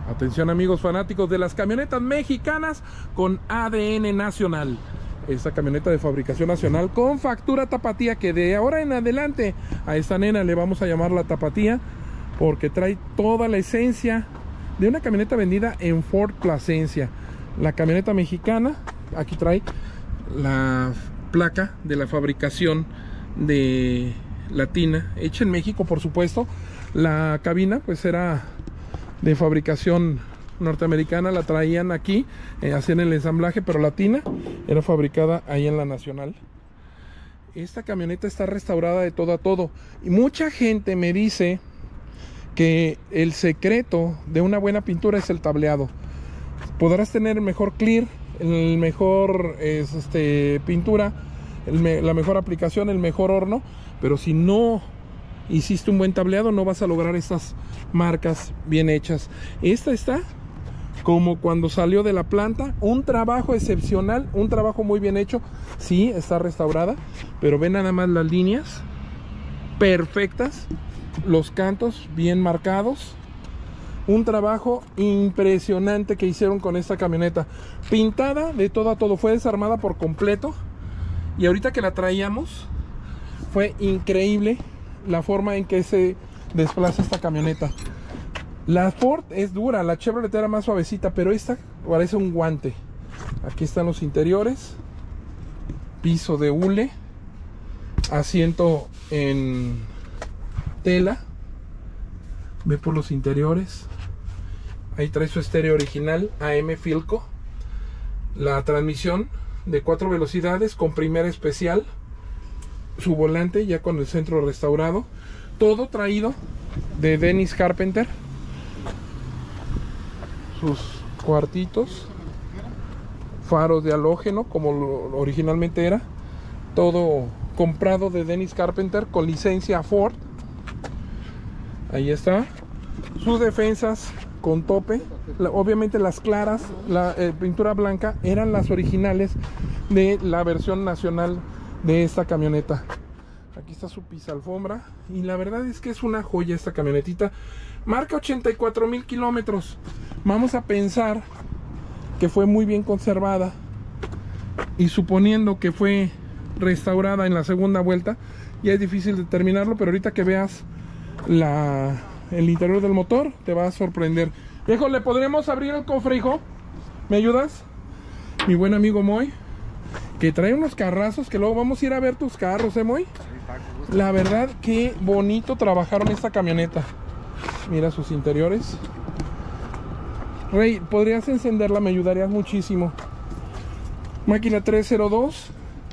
Atención amigos fanáticos de las camionetas mexicanas con ADN nacional. Esta camioneta de fabricación nacional con factura tapatía, que de ahora en adelante a esta nena le vamos a llamar la tapatía, porque trae toda la esencia de una camioneta vendida en Ford Plasencia. La camioneta mexicana, aquí trae la placa de la fabricación de latina, hecha en México por supuesto. La cabina pues era de fabricación norteamericana, la traían aquí, hacían el ensamblaje, pero latina era fabricada ahí en la nacional. Esta camioneta está restaurada de todo a todo y mucha gente me dice que el secreto de una buena pintura es el tableado. Podrás tener el mejor clear, el mejor pintura, la mejor aplicación, el mejor horno, pero si no hiciste un buen tableado no vas a lograr estas marcas bien hechas. Esta está como cuando salió de la planta, un trabajo excepcional, un trabajo muy bien hecho. Sí, está restaurada, pero ven nada más las líneas perfectas, los cantos bien marcados. Un trabajo impresionante que hicieron con esta camioneta, pintada de todo a todo, fue desarmada por completo. Y ahorita que la traíamos fue increíble la forma en que se desplaza esta camioneta. La Ford es dura, la Chevrolet era más suavecita, pero esta parece un guante. Aquí están los interiores, piso de hule, asiento en tela. Ve por los interiores. Ahí trae su estéreo original AM Philco. La transmisión de 4 velocidades con primera especial. Su volante ya con el centro restaurado. Todo traído de Dennis Carpenter. Sus cuartitos, faros de halógeno como originalmente era. Todo comprado de Dennis Carpenter con licencia Ford. Ahí está. Sus defensas con tope. Obviamente las claras, la pintura blanca eran las originales de la versión nacional de esta camioneta. Aquí está su pisalfombra y la verdad es que es una joya esta camionetita. Marca 84,000 kilómetros. Vamos a pensar que fue muy bien conservada y suponiendo que fue restaurada en la segunda vuelta, ya es difícil determinarlo, pero ahorita que veas el interior del motor te va a sorprender. Viejo, ¿le podremos abrir el cofre, hijo? ¿Me ayudas? Mi buen amigo Moy, que trae unos carrazos que luego vamos a ir a ver tus carros, Moy. La verdad que bonito trabajaron esta camioneta. Mira sus interiores. Rey, podrías encenderla, me ayudarías muchísimo. Máquina 302,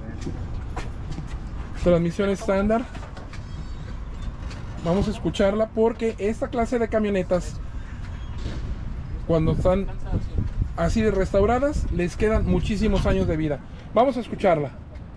transmisión estándar. Vamos a escucharla porque esta clase de camionetas, cuando están así de restauradas, les quedan muchísimos años de vida. Vamos a escucharla.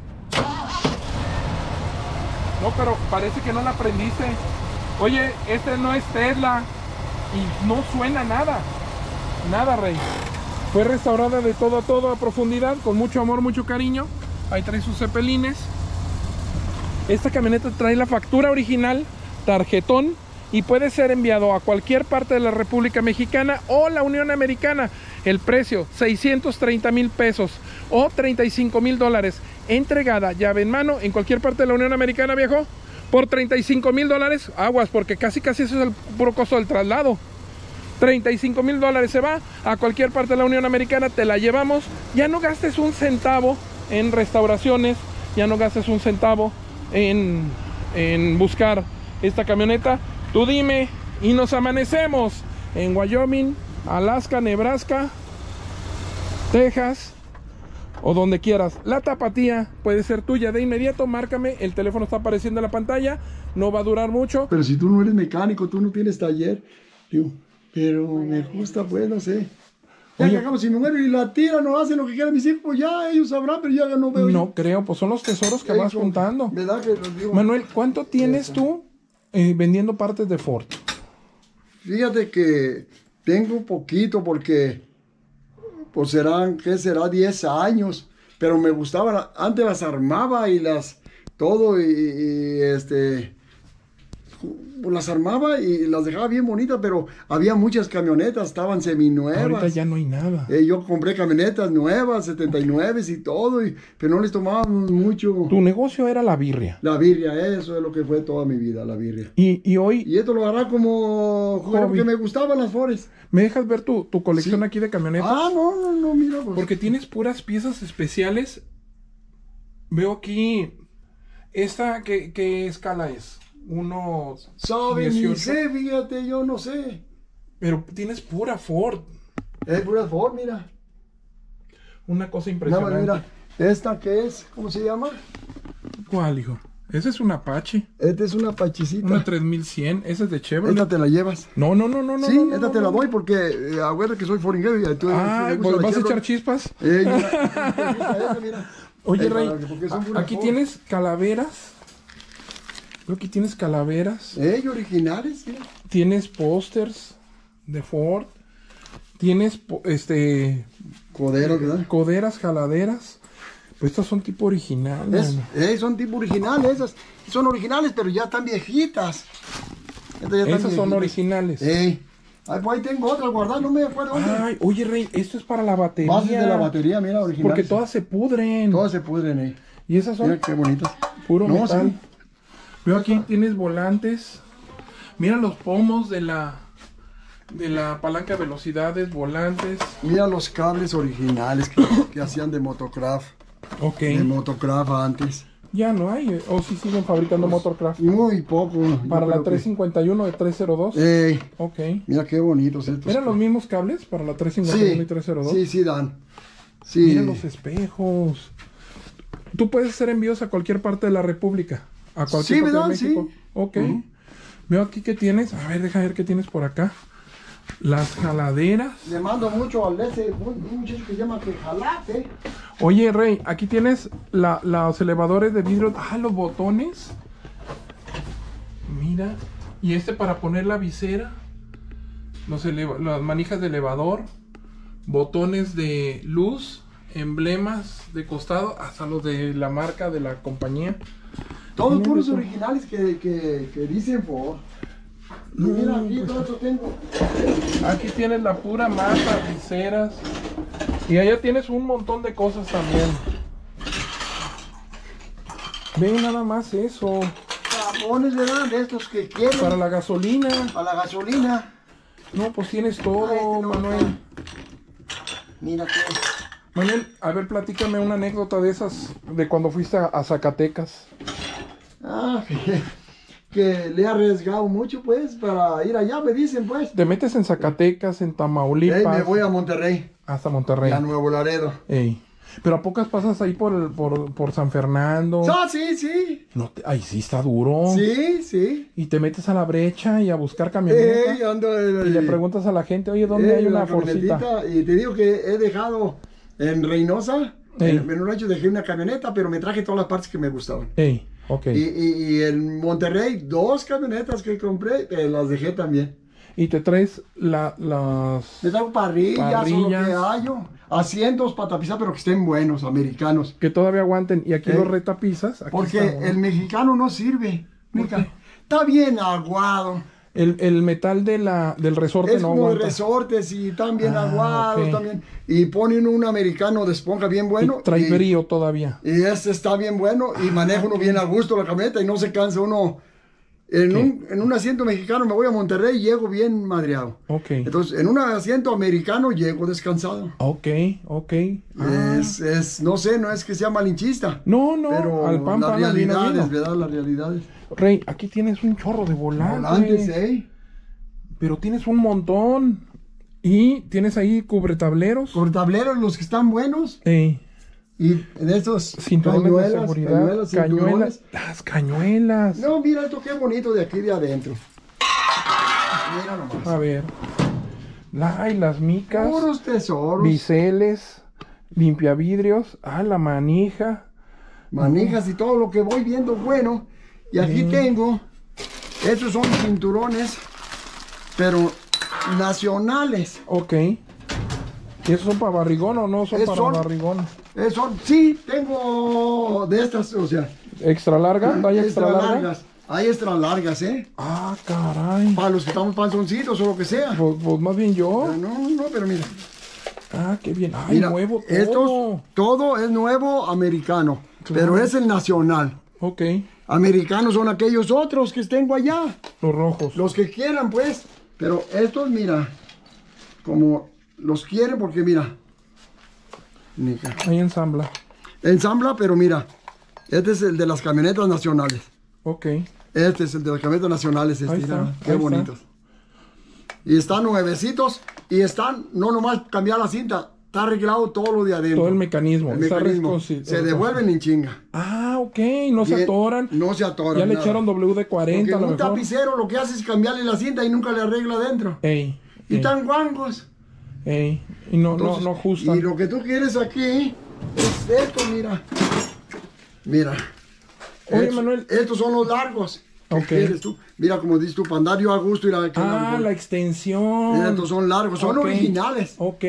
No, pero parece que no la aprendiste. Oye, este no es Tesla y no suena nada. Nada, Rey. Fue restaurada de todo a todo, a profundidad, con mucho amor, mucho cariño. Ahí trae sus cepelines. Esta camioneta trae la factura original, tarjetón, y puede ser enviado a cualquier parte de la República Mexicana o la Unión Americana. El precio, 630,000 pesos o $35,000. Entregada, llave en mano, en cualquier parte de la Unión Americana, viejo. Por $35,000, aguas, porque casi eso es el puro costo del traslado. $35,000 se va a cualquier parte de la Unión Americana, te la llevamos. Ya no gastes un centavo en restauraciones, ya no gastes un centavo en buscar esta camioneta. Tú dime y nos amanecemos en Wyoming, Alaska, Nebraska, Texas o donde quieras. La tapatía puede ser tuya de inmediato. Márcame, el teléfono está apareciendo en la pantalla, no va a durar mucho. Pero si tú no eres mecánico, tú no tienes taller, digo, pero me gusta, pues, no sé. Ya que hagamos, si me muero y la tiran o hacen lo que quieran mis hijos, pues ya ellos sabrán, pero ya no veo. No creo, pues son los tesoros que vas juntando. ¿Verdad que los digo? Manuel, ¿cuánto tienes tú vendiendo partes de Ford? Fíjate que tengo poquito porque, pues serán, ¿qué será? 10 años. Pero me gustaban, antes las armaba y todo, las armaba y las dejaba bien bonitas, pero había muchas camionetas, estaban seminuevas. Ahorita ya no hay nada. Yo compré camionetas nuevas, 79 y todo, pero no les tomábamos mucho. Tu negocio era la birria. La birria, eso es lo que fue toda mi vida, la birria. Y hoy... Y esto lo hará como hobby. Que me gustaban las Forest. ¿Me dejas ver tu colección Sí. aquí de camionetas? No, mira. Pues. Porque tienes puras piezas especiales. Veo aquí... ¿Esta qué escala es? Sabe, ni 18. sé, fíjate, yo no sé. Pero tienes pura Ford. Es pura Ford, mira. Una cosa Nada impresionante. más, mira. ¿Esta qué es? ¿Cómo se llama? ¿Cuál, hijo? Ese es un Apache. Esta es una pachicita. Una 3100. Esa es de Chevrolet. Esta te la llevas. No. Sí, no, esta no, te la no. doy porque acuérdate que soy foringuero y tú Ah, pues vas a echar chispas. Mira. Oye, Rey, porque son puras aquí Ford. tienes calaveras. Creo que tienes calaveras. Originales, mira. Tienes pósters de Ford. Tienes Coderos, ¿verdad? coderas, jaladeras. Pues estas son tipo originales. Son tipo originales, esas son originales, pero ya están viejitas. Estas ya están Esas son viejitas. originales. Ahí tengo otras guardadas, no me acuerdo dónde. Ay, oye, Rey, esto es para la batería. Bases de la batería, mira, originales. Porque todas se pudren. Todas se pudren, Y esas son Mira qué bonitas. puro No, metal. sí. Veo aquí tienes volantes. Mira los pomos de la palanca de velocidades, volantes. Mira los cables originales que hacían de Motocraft. Ok. De Motocraft antes. Ya no hay. O sí siguen fabricando Motorcraft. Muy poco. Para yo la creo que- 351 de 302. Ok. Mira qué bonitos estos. ¿Eran los mismos cables para la 351 y 302? Sí, dan. Sí. Mira los espejos. Tú puedes hacer envíos a cualquier parte de la República. A cualquier Sí, parte de ¿verdad? México. Sí. Ok. Ujú. Veo aquí que tienes. A ver, deja ver qué tienes por acá. Las jaladeras. Le mando mucho al un muchacho que se llama que jalate. Oye, Rey, aquí tienes los elevadores de vidrio. Ah, los botones. Mira. Y para poner la visera. Las manijas de elevador. Botones de luz. Emblemas de costado. Hasta los de la marca de la compañía. Todos Mira, puros eso. originales que dicen Ford. Y mira, aquí todo esto tengo. Aquí tienes la pura masa, viseras. Y allá tienes un montón de cosas también. Ve nada más eso. Jamones, ¿verdad? De estos que quieren. Para la gasolina. Para la gasolina. No, pues tienes todo, no, Manuel. Mira que. Manuel, a ver, platícame una anécdota de esas, de cuando fuiste a Zacatecas. Que le he arriesgado mucho, pues, para ir allá, me dicen, pues. Te metes en Zacatecas, en Tamaulipas, Me voy a Monterrey, hasta Monterrey. a Nuevo Laredo. Ey. Pero a pocas pasas ahí por San Fernando. Sí. No ahí sí está duro. Sí. Y te metes a la brecha y a buscar camioneta. Ando Y le preguntas a la gente, oye, ¿dónde hay una la Forcita? camionetita, y te digo que he dejado en Reynosa, Ey. en un rancho dejé una camioneta, pero me traje todas las partes que me gustaban. Ey, ok. Y en Monterrey, 2 camionetas que compré, las dejé también. Y te traes las... Me traigo parrillas, o lo que Parrillas. hallo, asientos para tapizar, pero que estén buenos, americanos. que todavía aguanten. Y aquí Ey. los retapizas. Aquí Porque estamos, ¿no? el mexicano no sirve. ¿Por Mira, qué? está bien aguado. El metal del resorte Es no como de aguanta. resortes y están bien Ah, aguados ok. también. Y ponen un americano de esponja bien bueno. Y trae brío todavía. Y este está bien bueno y maneja uno bien a gusto la camioneta y no se cansa uno. En un asiento mexicano me voy a Monterrey y llego bien madreado. Ok. Entonces, en un asiento americano llego descansado. Ok. Ah. No sé, no es que sea malinchista. No, Pero al pan, las pan, al vino, realidades, vino. ¿verdad? Las realidades. Rey, aquí tienes un chorro de volantes. Volantes, Pero tienes un montón. Y tienes ahí cubretableros. Con tableros, los que están buenos. Ey. Y en estos Cinturones de seguridad. cañuelas. Cañuelas. Las cañuelas. No, mira esto qué bonito de aquí de adentro. Mira nomás. A ver. Ay, las micas. Puros tesoros. Biseles. Limpiavidrios. Ah, la manija. Manijas y todo lo que voy viendo bueno. Y aquí tengo, estos son cinturones, pero nacionales. Ok. ¿Y esos son para barrigón o no son para Son- barrigón? Sí, tengo de estas, o sea, ¿Extra larga? ¿Talla extra larga? largas. Hay extras largas, Ah, caray. Para los que estamos panzoncitos o lo que sea. Pues más bien yo. Pero no, pero mira. Ah, qué bien. Ay, Mira, nuevo todo. Todo es nuevo americano, pero es el nacional. Ok. Americanos son aquellos otros que tengo allá. Los rojos. Los que quieran, pues. Pero estos, mira, como los quieren porque mira. Ahí ensambla. Ensambla, pero mira. Este es el de las camionetas nacionales. Ok. Este es el de las camionetas nacionales. Ahí está, qué ahí bonitos. Y están nuevecitos y están, no nomás cambiar la cinta, está arreglado todo lo de adentro. Todo el mecanismo. Se devuelven en chinga. Ah, ok. No se atoran. No se atoran. Ya le echaron WD-40 Porque a lo un mejor. tapicero lo que hace es cambiarle la cinta y nunca le arregla adentro. Ey. Y tan guangos. Ey. Y no ajustan. Y lo que tú quieres aquí es esto, mira. Mira. Oye, Manuel. Estos son los largos. Ok. ¿Quieres tú? Mira, como dices tú, para andar yo a gusto ir a la extensión. Mira, estos son largos, son originales. Ok.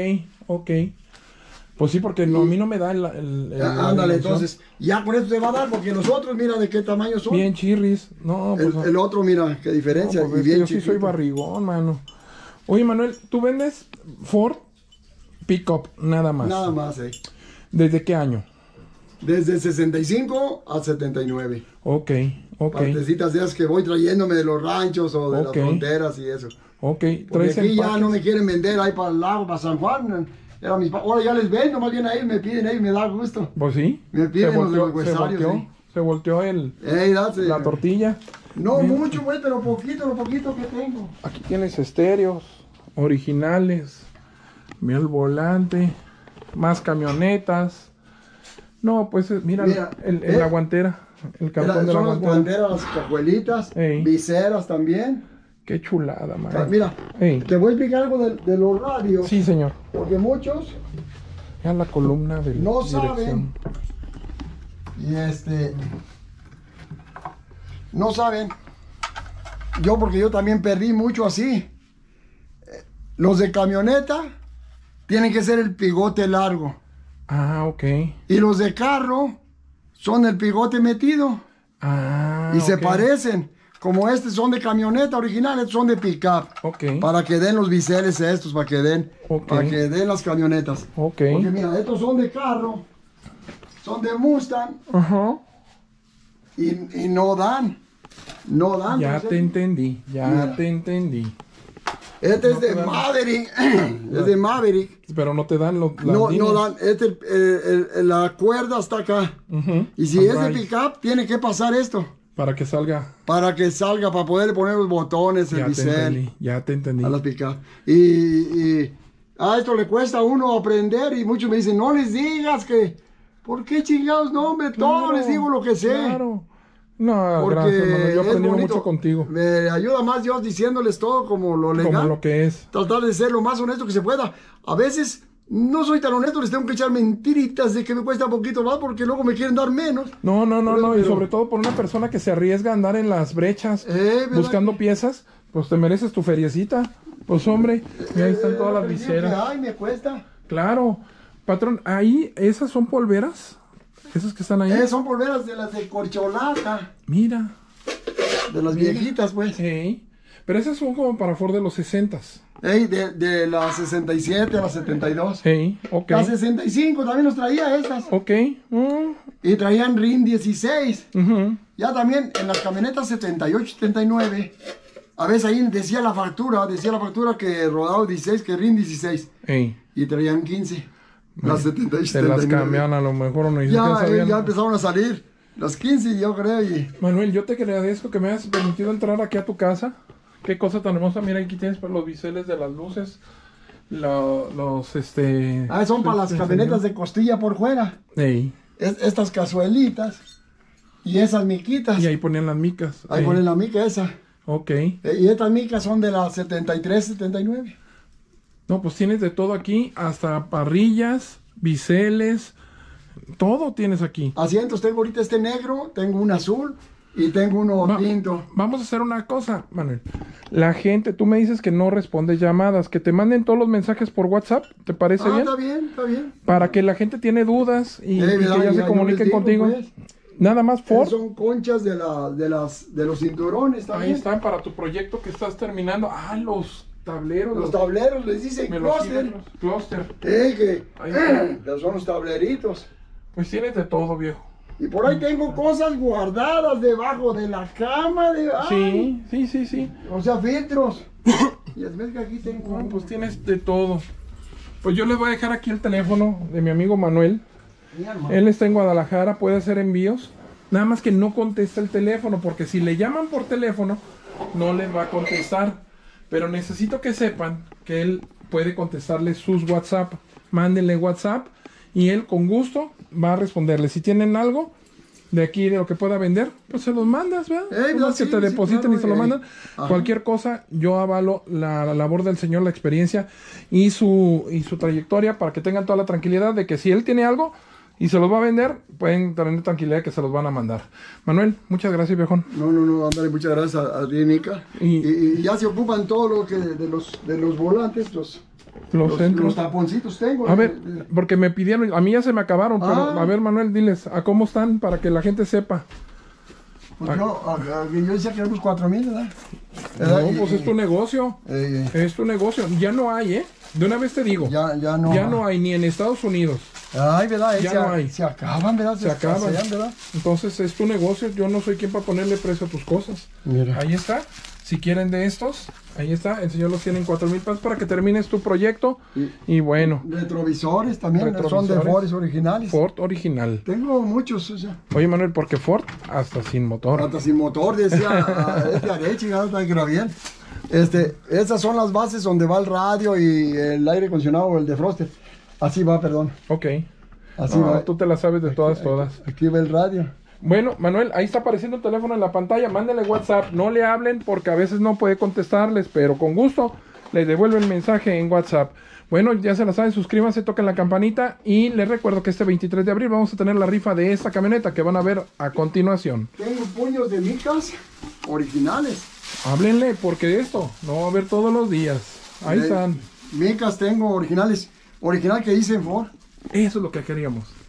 Pues sí, porque a mí no me da ándale, entonces, ya con esto te va a dar, porque los otros, mira de qué tamaño son. Bien chirris. No, pues, el otro, mira, qué diferencia. No, pues y bien yo sí soy barrigón, mano. Oye, Manuel, ¿tú vendes Ford Pickup nada más? Nada más, ¿Desde qué año? Desde 65 al 79. Ok. Partecitas de esas que voy trayéndome de los ranchos o de las fronteras y eso. Ok. Porque aquí ya no me quieren vender ahí para el lago, para San Juan. Ahora ya les vendo, más bien a ellos me piden, ellos me da gusto. Pues sí. Me piden los aniversarios. Se volteó la tortilla. No mucho, güey, pero lo poquito que tengo. Aquí tienes estéreos originales. Mira el volante. Más camionetas. No, pues mira la guantera. El cartón de la guantera. Son las guanteras, las cajuelitas, viseras también. Qué chulada, man. Mira, te voy a explicar algo de los radios. Sí, señor. Porque muchos ya la columna de no dirección. Saben. Y no saben. Porque yo también perdí mucho así. Los de camioneta tienen que ser el pivote largo. Ah, ok. Y los de carro son el pivote metido. Ah, y se parecen. Como estos son de camioneta original, estos son de pickup. Ok. Para que den los biseles estos, para que den las camionetas. Ok. Porque mira, estos son de carro, son de Mustang. Ajá. Y no dan. No dan. Ya te entendí, te entendí. Este es de Maverick. Es de Maverick. Pero no te dan los no dan. La cuerda está acá. Y si es de pickup, tiene que pasar esto. Para que salga. Para poder poner los botones, el bisel. Ya te entendí. A las pickup. Y a esto le cuesta a uno aprender. Y muchos me dicen, no les digas que. ¿Por qué chingados? No, hombre, todo les digo lo que sé. Claro. No, porque gracias, Manuel. Yo aprendí mucho contigo. Me ayuda más Dios diciéndoles todo como lo legal. Como lo que es. Tratar de ser lo más honesto que se pueda. A veces no soy tan honesto, les tengo que echar mentiritas de que me cuesta un poquito más porque luego me quieren dar menos. No. Y sobre todo por una persona que se arriesga a andar en las brechas buscando piezas, pues te mereces tu feriecita. Pues hombre, y ahí están todas las viseras. Ay, me cuesta. Claro. Patrón, ahí, ¿esas son polveras? ¿Esas que están ahí? Son polveras de las de corcholata. Mira. De las viejitas, pues. Pero esas son como para Ford de los 60s. De las 67 a las 72. Ok. Las 65 también los traía esas. Ok. Y traían RIN 16. Ya también en las camionetas 78, 79. A veces ahí decía la factura que rodaba 16, que RIN 16. Y traían 15. Las 78, 79. Se las cambian a lo mejor. Ya empezaron a salir. Las 15 yo creo. Manuel, yo te agradezco que me hayas permitido entrar aquí a tu casa. Qué cosa tan hermosa. Mira, aquí tienes los biseles de las luces. Son para las camionetas de costilla por fuera. Estas cazuelitas. Y esas miquitas. Y ahí ponían las micas. Ahí ponen la mica esa. Ok. Y estas micas son de las 73, 79. No, pues tienes de todo aquí, hasta parrillas, biseles, todo tienes aquí. Asientos, tengo ahorita este negro, tengo un azul y tengo uno tinto. Vamos a hacer una cosa, Manuel. La gente, tú me dices que no respondes llamadas, que te manden todos los mensajes por WhatsApp, ¿te parece bien? Está bien. Para que la gente tiene dudas y que ya se comuniquen contigo. Pues. Nada más Ford. Son conchas de los cinturones también. Ahí están para tu proyecto que estás terminando. Ah, los tableros. Los tableros les dicen cluster. Que son los tableritos. Pues tienes de todo, viejo. Y por ahí tengo cosas guardadas debajo de la cama. Sí. O sea, filtros. Y es que aquí tengo. No, pues tienes de todo. Pues yo les voy a dejar aquí el teléfono de mi amigo Manuel. Él está en Guadalajara, puede hacer envíos. Nada más que no contesta el teléfono, porque si le llaman por teléfono, no les va a contestar. Pero necesito que sepan que él puede contestarles sus WhatsApp. Mándenle WhatsApp y él con gusto va a responderle. Si tienen algo de aquí, de lo que pueda vender, pues se los mandas, ¿verdad? Que te depositen y se lo mandan. Cualquier cosa, yo avalo la labor del señor, la experiencia y su trayectoria, para que tengan toda la tranquilidad de que si él tiene algo y se los va a vender, pueden tener tranquilidad de que se los van a mandar. Manuel, muchas gracias, viejón. No, ándale, muchas gracias a ti, Nica. Y ya se ocupan todo lo que de los volantes, los taponcitos tengo. A ver, porque me pidieron, a mí ya se me acabaron, pero a ver, Manuel, diles a cómo están para que la gente sepa. Pues yo decía que eran unos 4,000, ¿verdad? No, pues es tu negocio. Es tu negocio. Ya no hay, de una vez te digo. Ya no hay ni en Estados Unidos. Ay, ¿verdad? Ya no hay. Se acaban, ¿verdad? Se acaban. ¿verdad? Entonces es tu negocio. Yo no soy quien para ponerle precio a tus cosas. Mira. Ahí está. Si quieren de estos, ahí está. El señor los tiene en 4,000 pesos para que termines tu proyecto. Y bueno. Retrovisores también. Son de Ford originales. Ford original. Tengo muchos, o sea. Oye, Manuel, porque Ford hasta sin motor. Hasta sin motor, decía Arechi, está bien. Esas son las bases donde va el radio y el aire acondicionado o el defroster. Así va, perdón. Ok. Así va. Tú te la sabes de todas. Aquí va el radio. Bueno, Manuel, ahí está apareciendo el teléfono en la pantalla. Mándenle WhatsApp. No le hablen porque a veces no puede contestarles, pero con gusto les devuelve el mensaje en WhatsApp. Bueno, ya se la saben, suscríbanse, toquen la campanita y les recuerdo que este 23 de abril vamos a tener la rifa de esta camioneta que van a ver a continuación. Tengo puños de micas originales. Háblenle porque esto no va a haber todos los días. Ahí están. Micas tengo originales. Original que dicen Ford. Eso es lo que queríamos.